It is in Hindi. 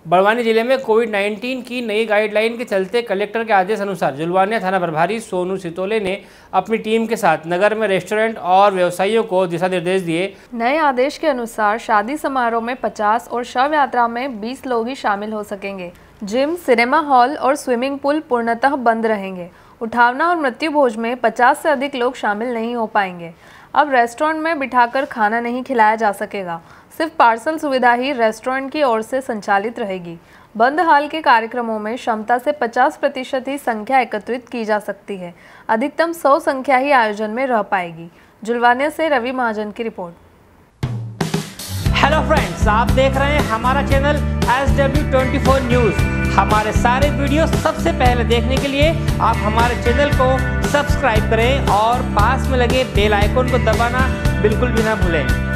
बड़वानी जिले में कोविड-19 की नई गाइडलाइन के चलते कलेक्टर के आदेश अनुसार जुलवानिया थाना प्रभारी सोनू सितोले ने अपनी टीम के साथ नगर में रेस्टोरेंट और व्यवसायियों को दिशा निर्देश दिए। नए आदेश के अनुसार शादी समारोह में 50 और शव यात्रा में 20 लोग ही शामिल हो सकेंगे। जिम, सिनेमा हॉल और स्विमिंग पूल पूर्णतः बंद रहेंगे। उठावना और मृत्यु भोज में 50 से अधिक लोग शामिल नहीं हो पाएंगे। अब रेस्टोरेंट में बिठाकर खाना नहीं खिलाया जा सकेगा। सिर्फ पार्सल सुविधा ही रेस्टोरेंट की ओर से संचालित रहेगी। बंद हाल के कार्यक्रमों में क्षमता से 50% ही संख्या एकत्रित की जा सकती है। अधिकतम 100 संख्या ही आयोजन में रह पाएगी। जुलवानिया से रवि महाजन की रिपोर्ट। हेलो फ्रेंड्स, आप देख रहे हैं हमारा चैनल SW24 न्यूज़। हमारे सारे वीडियो सबसे पहले देखने के लिए आप हमारे चैनल को सब्सक्राइब करें और पास में लगे बेल आइकन को दबाना बिल्कुल भी ना भूलें।